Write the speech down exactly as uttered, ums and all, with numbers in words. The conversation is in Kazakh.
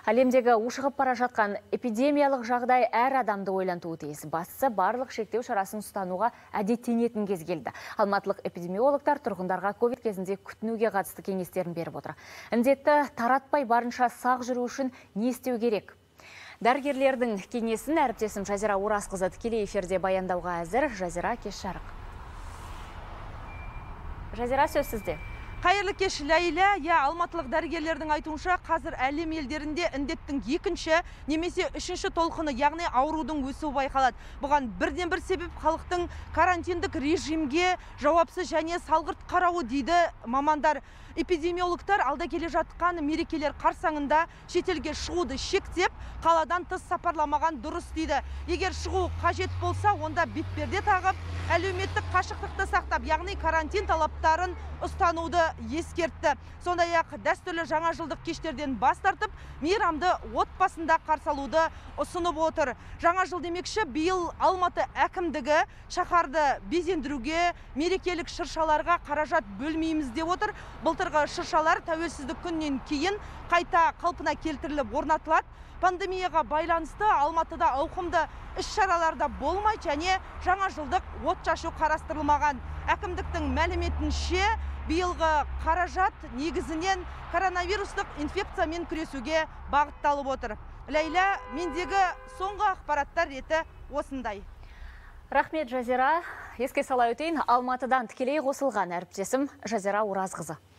Әлемдегі ушығып бара жатқан эпидемиялық жағдай әр адамды ойлантуы тиіс. Бастысы барлық шектеу шарасын ұстануға әдеттенетін кез келді. Алматылық эпидемиологтар тұрғындарға ковид кезінде күтінуге қатысты кеңестерін беріп отыр. Індетті таратпай барынша сақ жүру үшін не істеу керек? Дәрігерлердің кеңесін әріптесім Жазира Оразқызы тікелей эфирде баяндауға әзір. Жазира, кеш жарық. Жазира, сөз сізде. Қайырлы кеш, Ләйлә. Я, алматылық дәрігерлердің айтуынша, қазір әлем елдерінде індеттің екінші немесе үшінші толқыны, яғни аурудың өсуі байқалады. Бұған бірден бір себеп халықтың карантиндік режимге жауапсыз және салғырт қарауы дейді мамандар. Эпидемиологтар алда келе жатқан мерекелер қарсаңында шетелге шығуды шектеп, қаладан тыс сапарламаған дұрыс дейді. Егер шығу қажет болса, онда бетперде тағып, әлеуметтік қашықтықты сақтап, яғни карантин талаптарын ұстануды ескертті. Сондай-ақ дәстүрлі жаңа жылдық кештерден бас тартып, мейрамды отбасында қарсы алуды ұсынып отыр. Жаңа жыл демекші, биыл Алматы әкімдігі шаһарды безендіруге, мерекелік шыршаларға қаражат бөлмейміз деп отыр. Былтырғы шыршалар тәуелсіздік күннен кейін қайта қалпына келтіріліп орнатылады. Пандемияға байланысты Алматыда ауқымды іс-шараларда болмай және жаңа жылдық от шашу қарастырылмаған. Әкімдіктің мәліметінше, биылғы қаражат негізінен коронавирустық инфекциямен күресуге бағытталып отыр. Ләйлә, мендегі соңғы ақпараттар реті осындай. Рахмет, Жазира. Еске сала өтейін, Алматыдан тікелей қосылған әріптесім Жазира Оразқызы.